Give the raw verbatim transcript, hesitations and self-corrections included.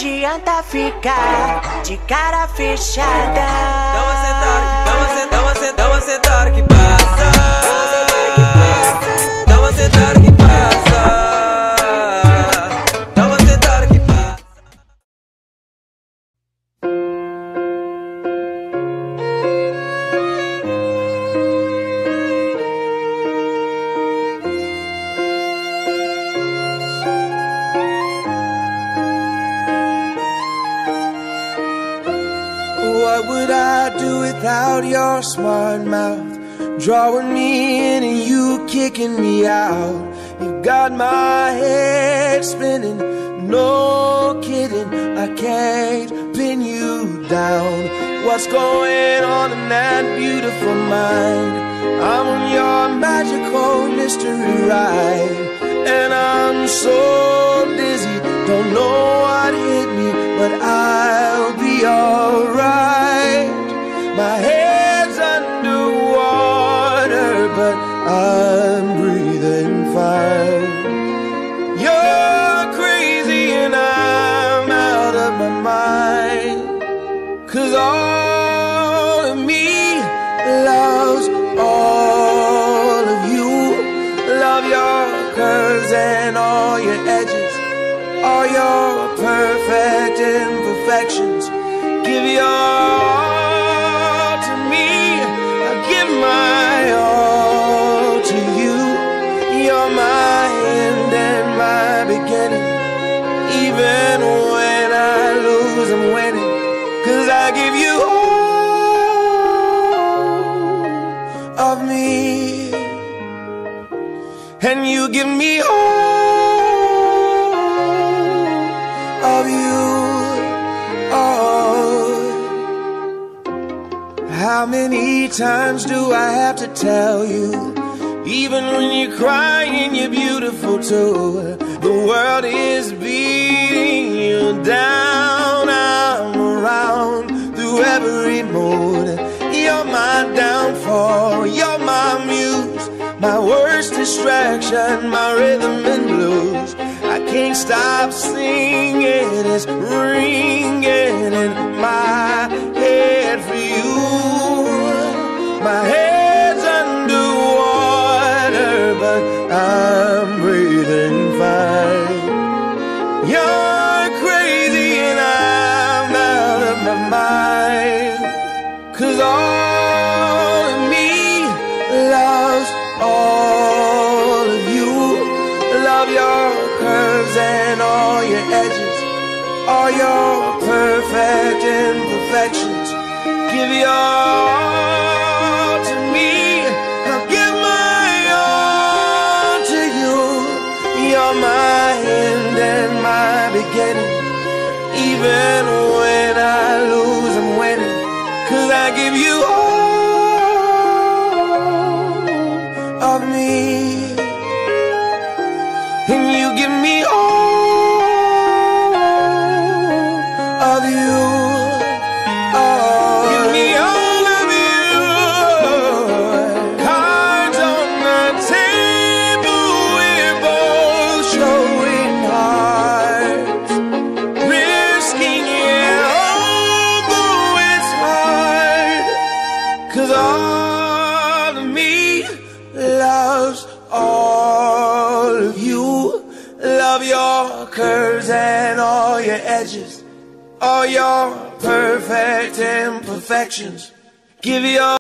adianta ficar de cara fechada. Dá uma sentada, dá uma sentada, dá uma sentada, dá uma sentada que passa. Dá uma sentada que passa. Dá uma sentada que passa. What would I do without your smart mouth? Drawing me in and you kicking me out. You got my head spinning, no kidding, I can't pin you down. What's going on in that beautiful mind? I'm on your magical mystery ride, and I'm so dizzy, don't know what hit me, but I'll be alright. My head's underwater, but I'm breathing fine. You're crazy and I'm out of my mind, 'cause all of me loves all of you. Love your curves and all your edges, all your perfect imperfections. Give your all to me, I give my all to you. You're my end and my beginning. Even when I lose, I'm winning, 'cause I give you all of me, and you give me all of you. How many times do I have to tell you? Even when you're crying, you're beautiful too. The world is beating you down. I'm around through every mood. You're my downfall, you're my muse, my worst distraction, my rhythm and blues. I can't stop singing, it's ringing in my head for you. My head's underwater, but I'm breathing fine. You're crazy and I'm out of my mind, 'cause all of me loves all of you. Love your curves and all your edges, all your perfect imperfections. Give your all to me, I'll give my all to you. You're my end and my beginning. Even when I lose, I'm winning, 'cause I give you all of me, and you give me all of you. All of me loves all of you. Love your curves and all your edges, all your perfect imperfections. Give your